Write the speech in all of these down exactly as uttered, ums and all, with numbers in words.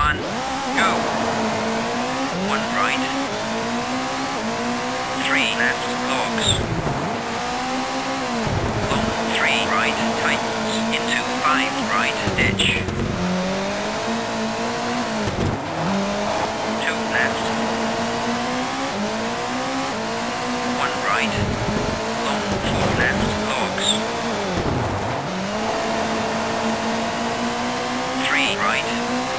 one, go. One right. Three left, logs. Long three right, tightens into five right, edge. Two left. One right. Long four left, logs. Three right.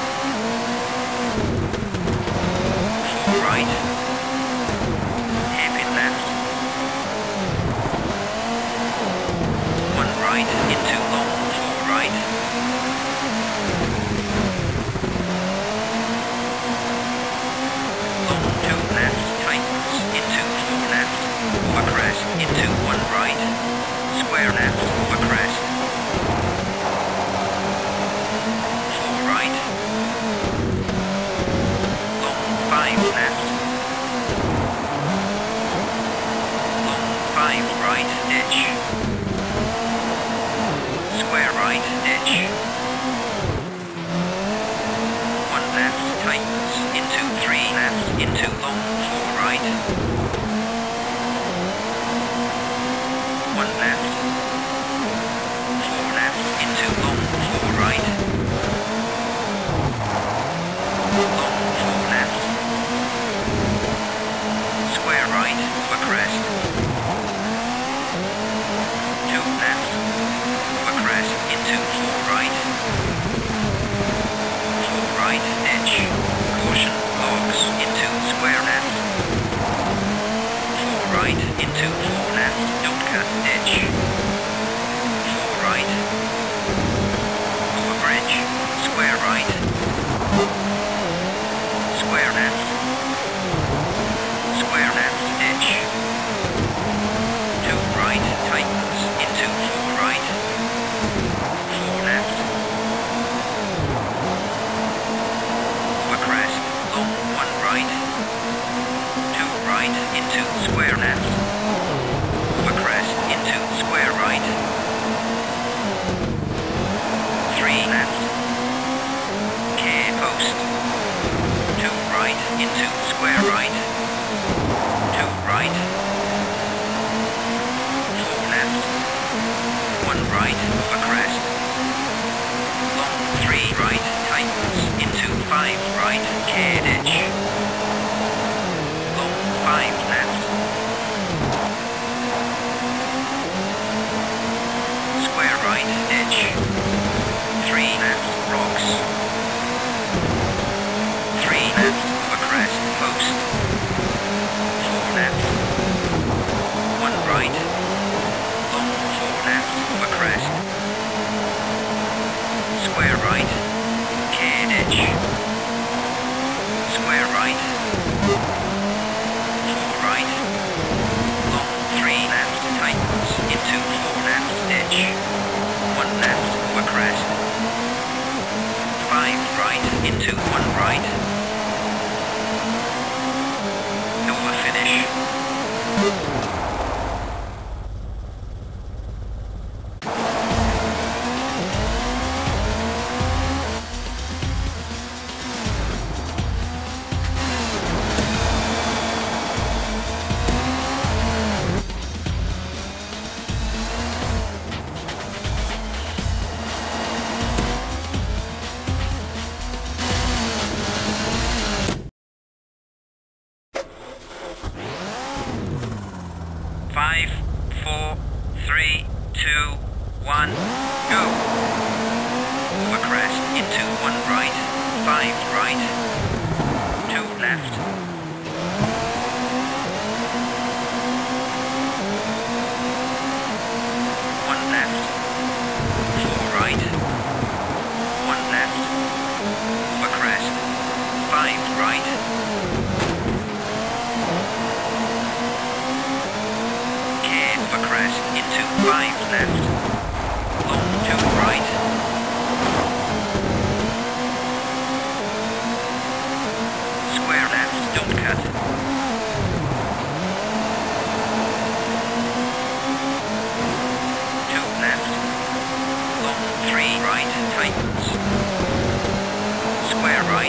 Four right. Hairpin left. One right into long four right. Long two left, tightens into four left. Over crest into one right. Square left, over crest. Four right. Long five left. Long five right, edge. Square right, edge. One left, tightens into three left, into long four right. One left. Four left, into long four right. Long four left. Square right, over crest. Two left. Over crest into four right. Four right, edge. Caution, logs into square left. Four right into four left, don't cut, edge. Four right. Over bridge, square right. Square left. Square left, edge. Two right, tightens into four right. Four left. Over crest, long one right. Two right into square left. Over crest into square right. Three left. Care post. Two right into square right. Two right. Four left. One right, over crest. Long three right, tightens into five right, care edge. Long five left. Square right, edge. Three left, rocks. Three left, over crest, post. Four left. One right. Long four left, over crest. Square right. Care edge. Square right. Four right. Long three left, tightens into four left, edge. One left, over crest. Five right into one right. Over finish. Five, four, three, two, one, go. Over crest into one right, five right, two left. One left, four right, one left, over crest, five right. Over crest into five left, long two right. Square left, don't cut. Two left, long three right, tightens. Square right.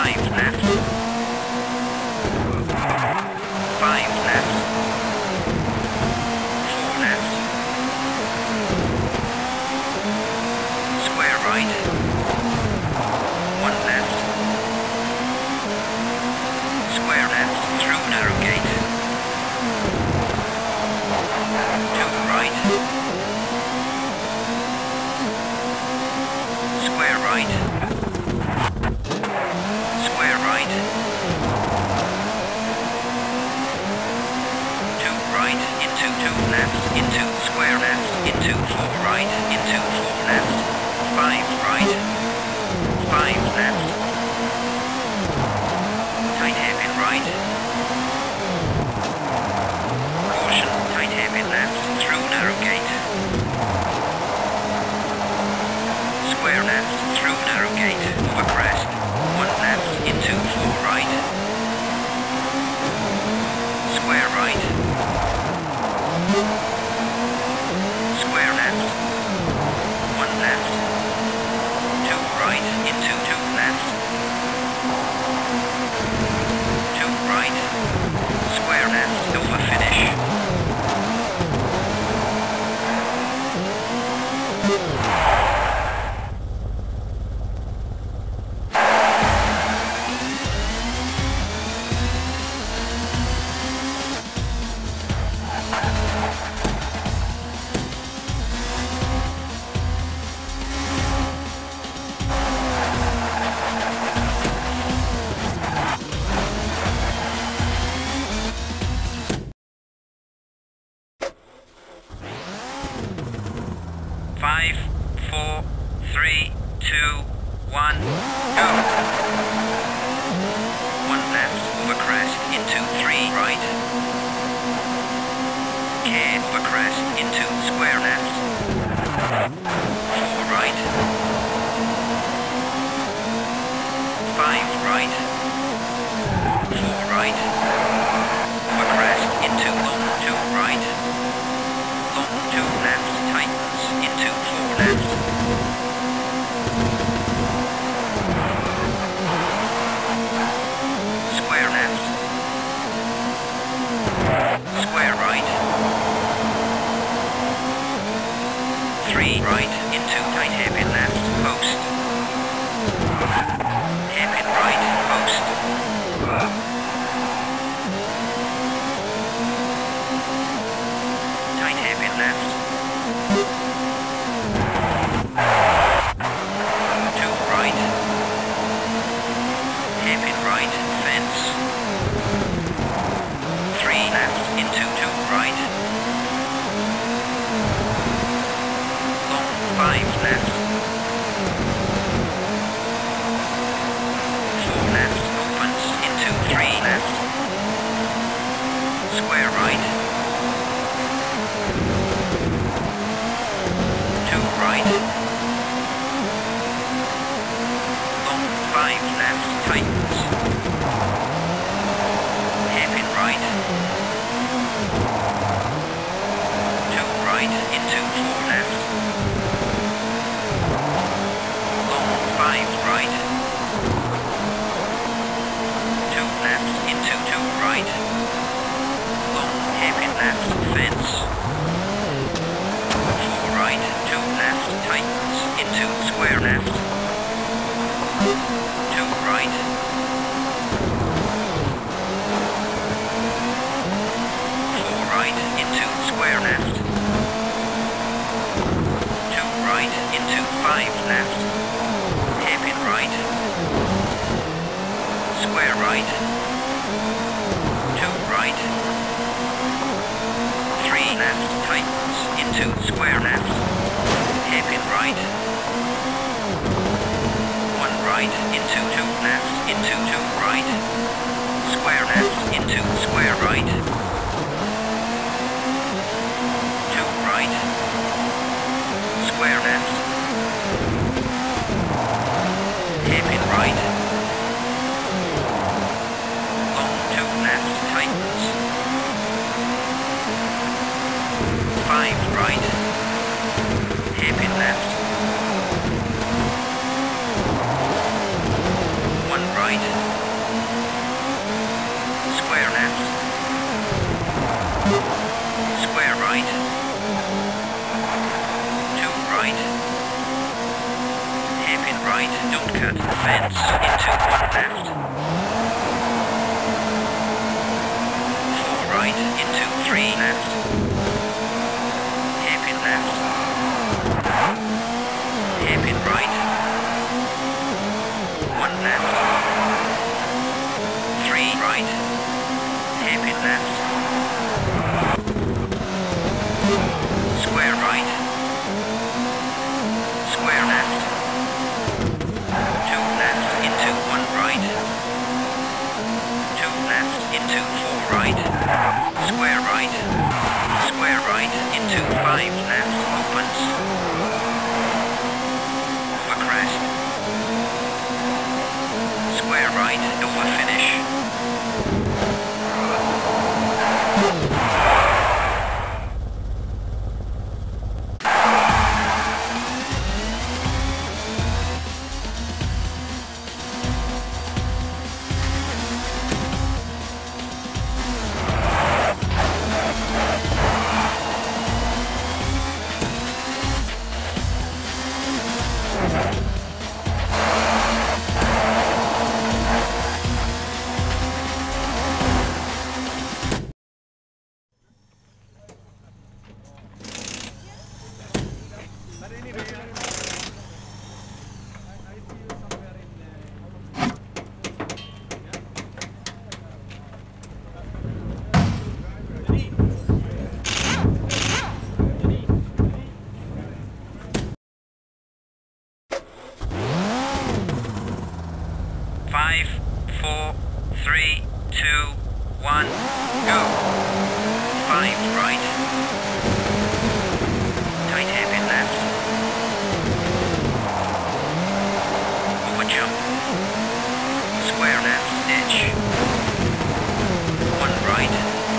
five left, five left, four left, square right, one left, square left through narrow gate, two right, square right, square right, two right, into two left, into square left, into four right, into four left, five right, five left, tight hairpin right, caution, tight hairpin left, through narrow gate, square left, through narrow gate, over crest, one left, into four right, square right, square left, one left, two right, into two left, two right, square left, over finish. Five, four, three, two, one, go. One left, over crest, into three right. Care, over crest, into square left. Four right. Five right. Four right. Over crest, into long two right. Long two left, tightens, into four left. Square left. Square right. Three right, into tight hairpin left, post. Hairpin right, post. Tight hairpin left. Two right. Hairpin right, fence. Three left, into two right. Long five left. Four left, opens, into three left. Square right. Two right. Long five left, tightens. Hairpin right. Two right, into four left. Long five right. Two left, into two right. Long hairpin left, fence. Four right, two left, tightens, into square left. Two right. Four right, into square left. Two right, into five left. Hairpin right. Square right. Two right. Three left, tightens, into square left. Hairpin right. One right, into two left, into two right. Square left, into square right. Two right. Square left. Hairpin right. Long two left, tightens. Five right. Hairpin left. One right. hairpin right, don't cut the fence, into one left. Four right, into three left. Hairpin left. Hairpin right. One left. Three right. Hairpin left. Square right. Square left. Two left into one right. Two left into four right. Square right. Square right into five left opens. Over crest. Square right over finish. Five, four, three, two, one, go. Five right. Tight hairpin left. Over jump. Square left, ditch. One right.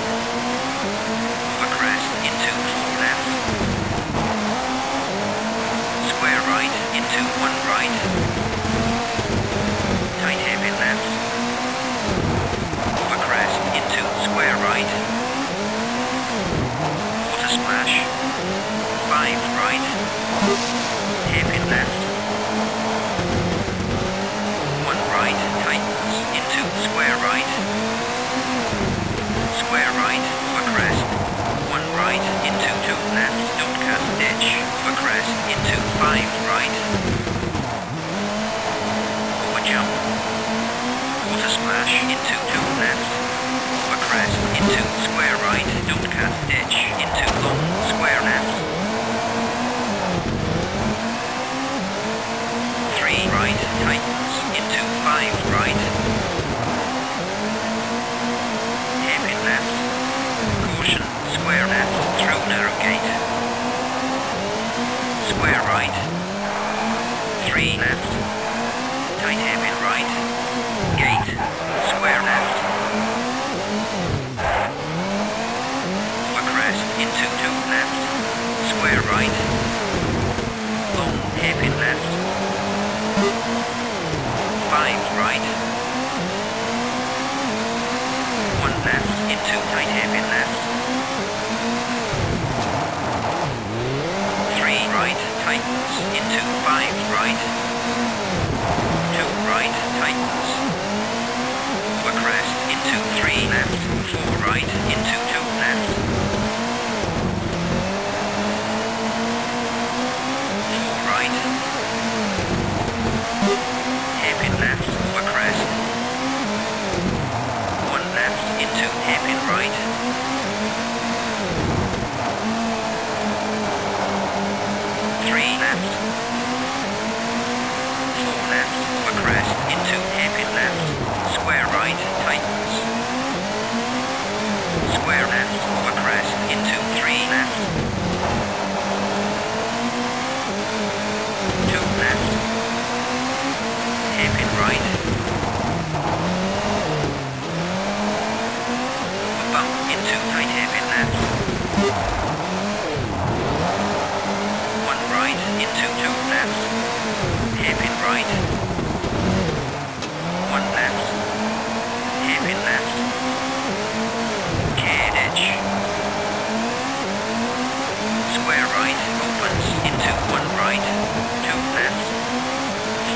Over crest, into four left. Square right, into one right. Tight hairpin left. Over crest into square right. Water splash. Five right. Hairpin left. One right tightens into square right. Square right over crest. One right into two left. Don't cut ditch. Over crest into five right. Over jump. Water splash into two left. Over crest into square right. Don't cut ditch into long square left. Three right tightens into five right. Hairpin left. Caution square left through narrow gate. Square right. Three left. Tight hairpin right. Gate. Square left. Over crest into two left. Square right. Long hairpin left. Five right. One left into tight hairpin left. Three right tightens into five right. Two right tightens. Over crest into three left. Four right into two left. Four right. Hairpin left over crest. One left into hairpin right. Three left. Four left over crest into hairpin left. Square right tightens. Square left over crest into three left. Two left. Hairpin right. A bump into tight hairpin left. One right into two left. Hairpin right. One left. Hairpin left. Cleared edge. Square right opens into one right. Two left.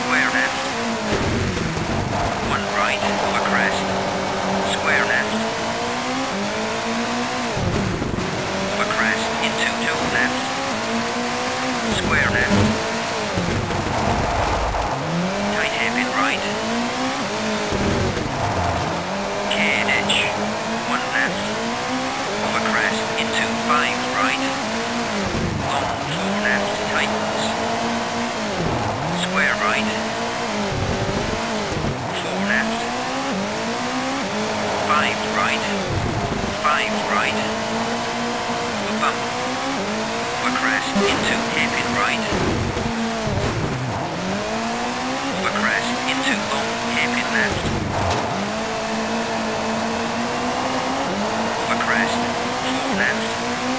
square left. One right, over crest. Square left. Over crest, into two left. Square left. Tight hairpin right. Cleared edge. One left. Over crest, into five right. Long four left, tightens. Square right. Four left. Five right. Five right. A bump. Over crest, into hairpin right. Over crest, into long hairpin left. Over crest, four left.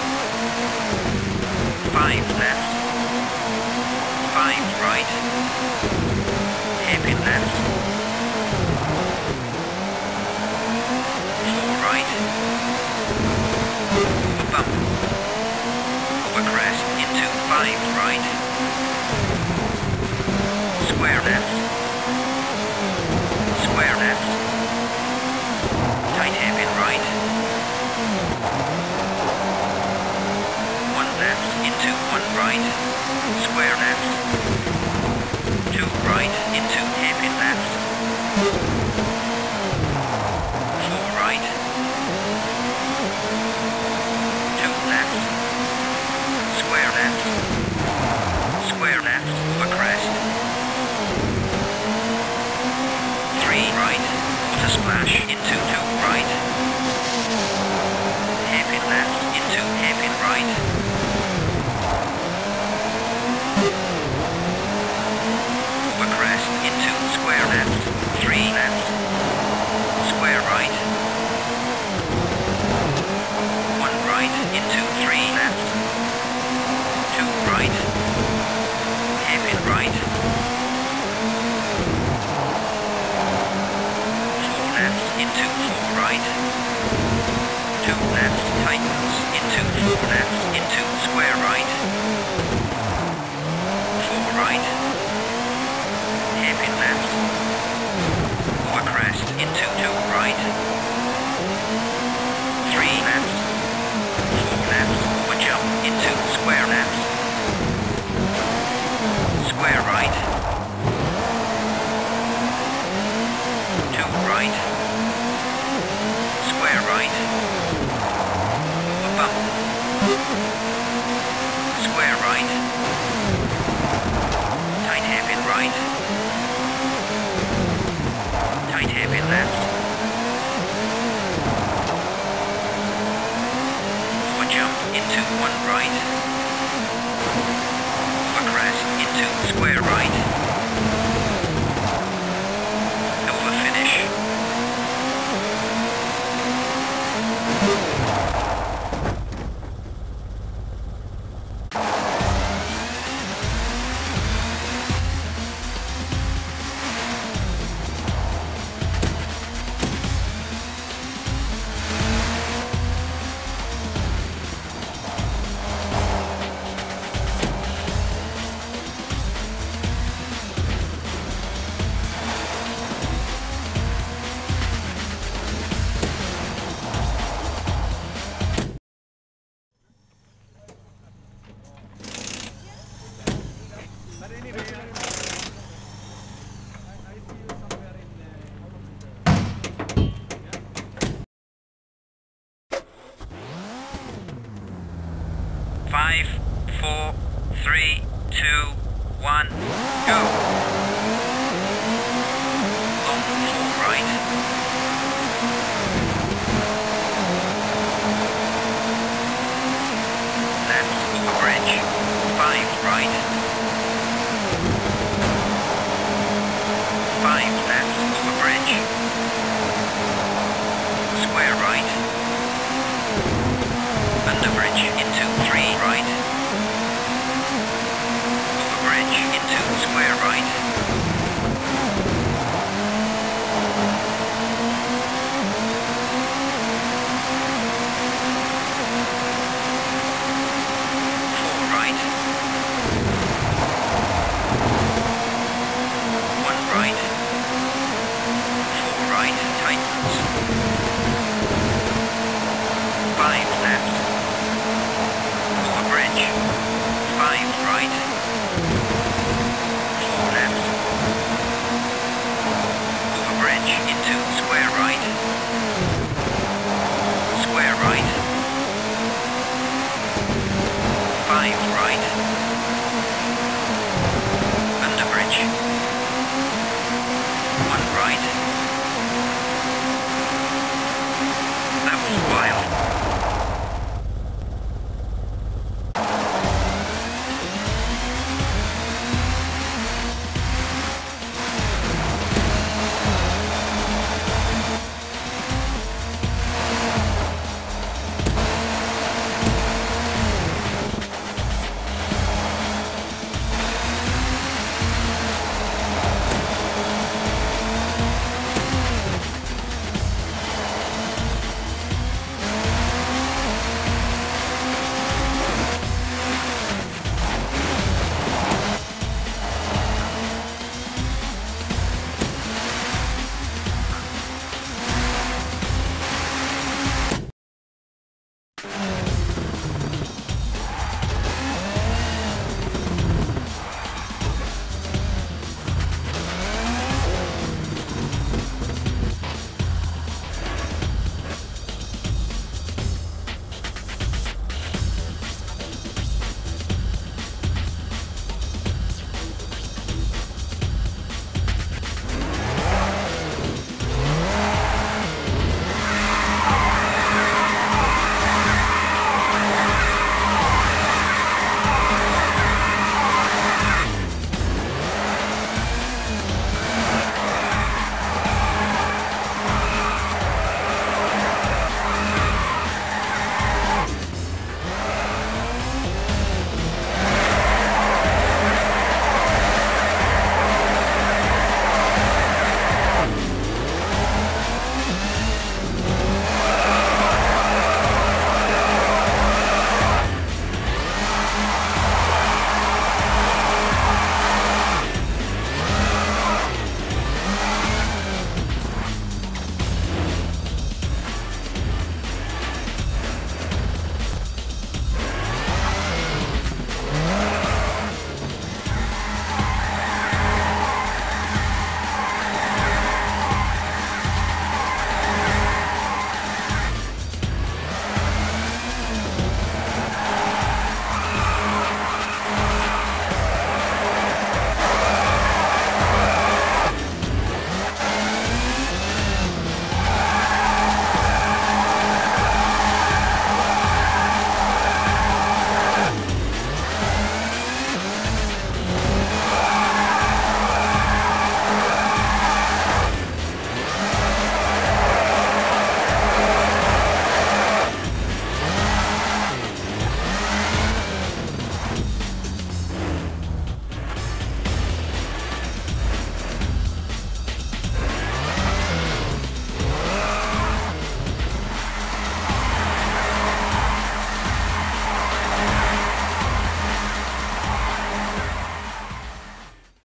Five left. Five right. Hairpin left. Four right. A bump. Over crest into five right. Square left. Square left. Tight hairpin right. One left into one right. Square left. Two right into hairpin left. Four right. Two left. Square left. Square left over crest. Three right. Water splash into two right. Hairpin left into hairpin right. Over crest into square left. Three left. Square right. One right into three left. Two right. Hairpin right. Four left into four right. Two left tightens into four left into square right. Four right. Hairpin left. Over crest into two right. Three left. Four left. Over jump into square left. Square right. Two right. Square right. A bump. Square right. Tight hairpin right. Tight hairpin left. Over jump into one right. Over crest into square right. Over finish. Five, four, three, two, one, go. Long four right. Left over bridge. Five right. Five left over bridge. Square right. Under bridge into three right. Over bridge into square right.